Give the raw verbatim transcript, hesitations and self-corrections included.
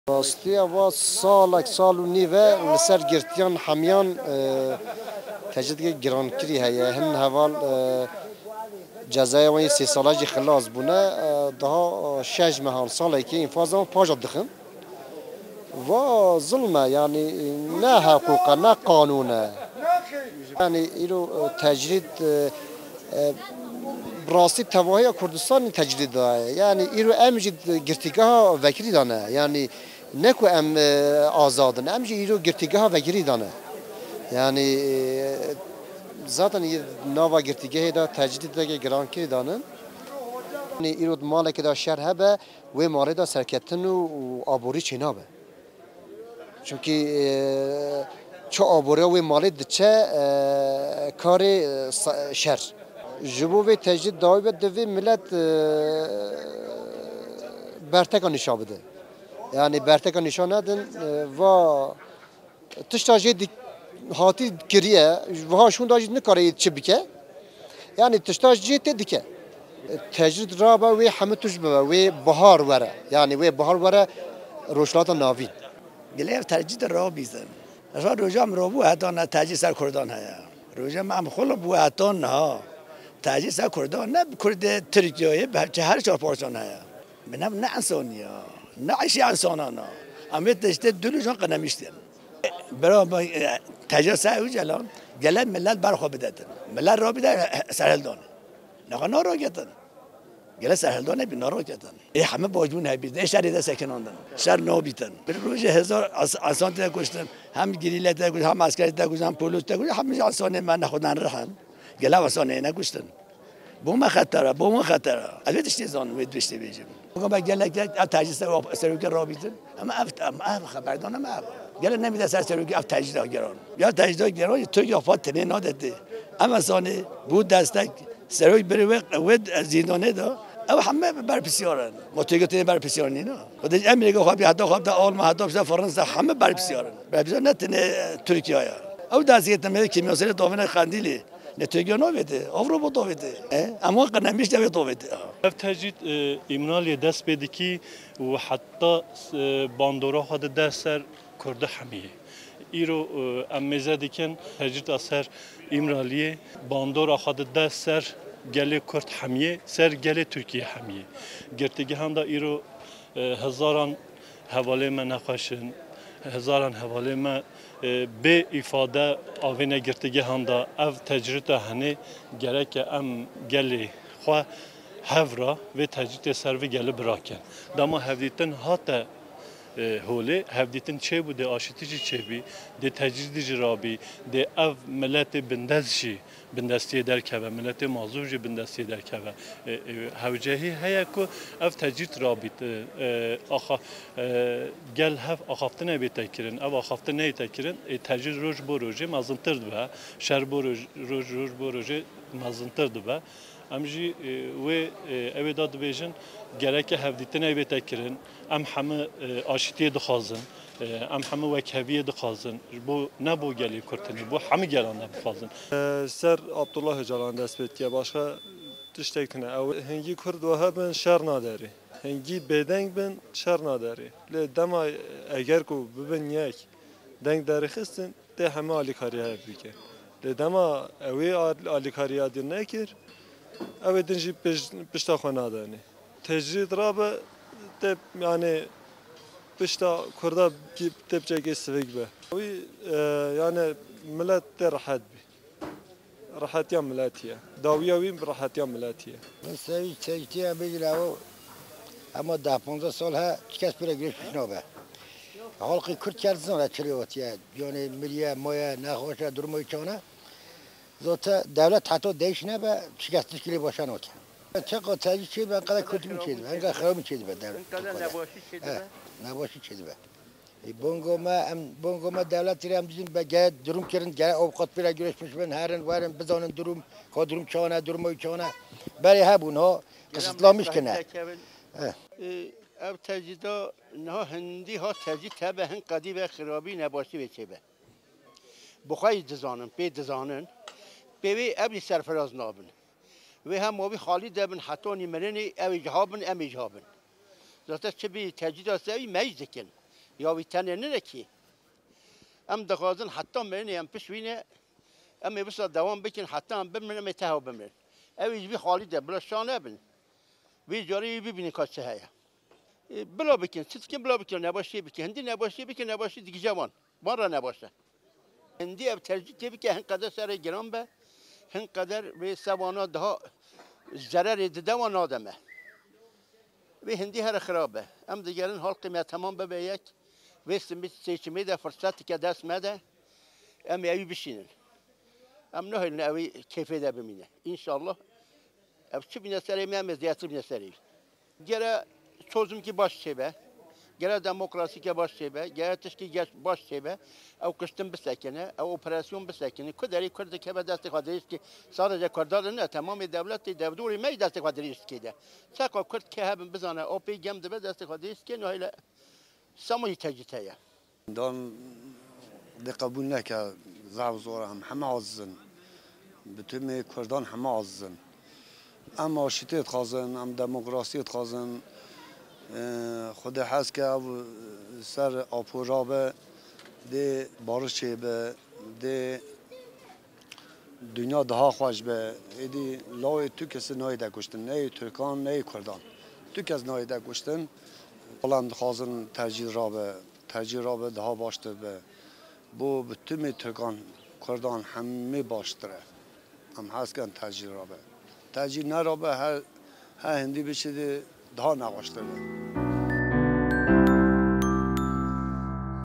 راستی و سالک سال و نیوه لسر گرتیان حمیان تجد گرانکری هیا هن هوال جزای و سی سالاجی خلاص بونه daha شش ماه سالی که infazdan pajat dixin و ظلمه yani ne hukuka ne kanuna yani ilo tecrid rasti tevahıya Kurdistan tecrid daye yani ilo emcid girtigaha vekili dane yani ne ku em azadın emci ilo girtigaha vekili dane yani zaten nava girtigaha da tecrid de gerankiri danın yani ilo malek da şer hebe ve mare da serketin u abori çinabe çünkü ço abori ve mali diçe kari şer jibo ve tecrid davet de ve millet berteka nişabıdı yani berteka nişan edin ve tıştajı hati kiriye ve ha şunda ne kare çibike yani tıştajı te dike tecrid raba ve hametuj ve bahar vere yani ve bahar vere roşlata navin گله ترجیح را بیزن. اشار روزم رو بو حتی نه ترجیح سر کردان هیا. روزم هم خلا بو حتی نه ترجیح سر کردان نه کرد ترکیه به چه هر چهار پارچان هیا. منم نه انسانیا نه عیشی انسانانا. اما تشت دلشون قنمیشتن. برای ترجیح سر وجلان گله ملت برخواب بدن. ملت را بیدار سرهلدان. نه نارا گتن. گله سرهلدانه بی نارا کردن. ای همه باجون هبید. ای شهری ده سکناندن. شهر نابیدن. به روز هزار انسان تا کشتن. هم گریله تا کشتن. هم عسکری تا کشتن. هم پولوس تا کشتن. همه انسان من نخودن رهن. گله انسانه نکشتن. بوم خطره. بوم خطره. البته اشتیزان وید بشته بیجیم. میگم با گله که تجهیز سروکی رابیدن. اما افت اما اف خبردان اما اف. گله نمیده سر سروکی اف تجهیز گران. یا تجهیز گران تو یا فات تنه نادته. اما انسانه بود دستک سروک بری وقت ود زندانه دا. او همه برپسیارن متوجه برپسیارن نه خود امریکا خواب حتی خواب تا آلمان حتی بشه فرانسه همه برپسیارن برپسیار نه تنه ترکیه ها او دستگیر تمیز کیمیاسری داوین خندیلی نه ترکیه نویده آوروپا دویده اما قنمیش دوید دویده اف تجدید ایمنالی دست بده کی و حتی باندورا خود دست سر کرده همیه ایرو امیزه دیکن تجدید اثر ایمرالیه باندورا خود دست سر گله کرد همیه سر گله ترکیه همیه گرتگی هم دا ایرو هزاران حواله من نخوشن هزاران حواله من به ifade آوینه گرتگی هم دا اف تجربه هنه گره که ام گله خواه هفرا و تجربه سر و گله براکن دما هفدیتن هاته هوله هفدیتن چه بوده آشتیجی چه بی ده تجدید جرابی ده اف ملت بندازشی بندستی در که ملت مازوج بندستی در که هوجهی هیا کو اف تجدید رابط آخا گل هف آخافتن بیتکرین او آخافتن نیتکرین تجدید روز بو روزه مازنتر دو شر بو روز روز بو روزه مازنتر دو امجی و اویداد بیشن گره که هفدیتن بیتکرین ام همه آشتی دخازن ام همه وکهویه دخازن بو نبو گلی کرتنی بو همه گلان نبخازن سر عبدالله جلان دست بید که باشا تشتکتنه او هنگی کرد و هبن شر نداری هنگی بدنگ بن شر نداری لی دما اگر کو ببین یک دنگ داری خستن ده همه آلی کاری ها بیکه لی دما اوی آلی کاری ها دیر نکر اوی دنجی پشتا خو ندانی تجرید رابه ده yani pişta kurda tepçeki sevik be. Yani millet de rahat bi. Rahat ya milletiye. Daviyevi rahat ya milletiye. Ben sevi çektiğe bir o ama daha पंद्रह saal ha çıkış bile girmiş ne be. Halkı Kürt kertzon açılıyor ya. Yani milliye moya nahoşa durumu içine. Zaten devlet hatta değişine be çıkış kili başan o ki. Çeka tecrübe çiğ ben kadar kötü mü çiğdi ben kadar xarab mı çiğdi ben devlet. نباشی چه دیگه بونگو ما ام بونگو ما دولتی هم دیدیم به گه دروم کردن گه اوقات پیرا گرش میشن هرن وارن بزنن دروم که دروم چانه دروم ای چانه برای هبون ها قصدلامیش کنه اب تجدا نه هندی ها تجدید تبه هن قدی و خرابی نباشی به چه به بخوای دزانن به دزانن به وی ابی سرفراز نابن و هم موی خالی دبن حتی نیمرنی اوی جهابن امی جهابن zaten çebi tecrid asayı mecd dikin. یا وی تنه نه کی ام دخوازن حتی مرنی ام پشوینه ام بس دوام بکن حتی ام بمرن متها بمرن اویج بی خالی ده بلا شانه بن وی جاری ببینی کاسه هیا بلا بکن ست کن بلا بکن نباشی بکن هندی نباشی بکن نباشی دیگه جوان بارا نباشه هندی اب ترجیح تبی که هن قدر سر گرام به هن قدر به سوانا ده ضرر ده و نادمه و هندی هر خرابه ام دیگران حال قیمت تمام به یک و سمت سیچمی ده فرصتی که دست مده ام یایی بشینن ام نه هن اوی کیفی ده بمینه انشالله اب چه بینه سری می ام زیادی بینه سری گره çözüm ki baş şebe gere demokrasi ki baş şebe gere teşkil geç baş şebe ev kıştın bir sekene ev operasyon bir sekene kudari kurdu ki be destek hadiriz ki sadece kurdarın ne tamam devlet devduri me destek hadiriz ki de saka kurd ki hebben bizane o pe gemde be destek hadiriz ki ne öyle samoy teciteye دان ده قبول نکه زعو زوره هم همه عزن بتوم کردان همه عزن اما شتیت خازن ام دموکراسی خازن خود حس که سر آپورابه ده بارشه به ده دنیا ده خوش به ایدی لای تو کسی نایده کشتن نه ترکان نه کردان تو کس نایده کشتن بلند خازن ترجیح رابه ترجیح رابه ده باشته به بو به تیم ترکان کردان همه باشتره هم هست کن ترجیح رابه ترجیح نرابه هر هر هندی بشه ده نباشته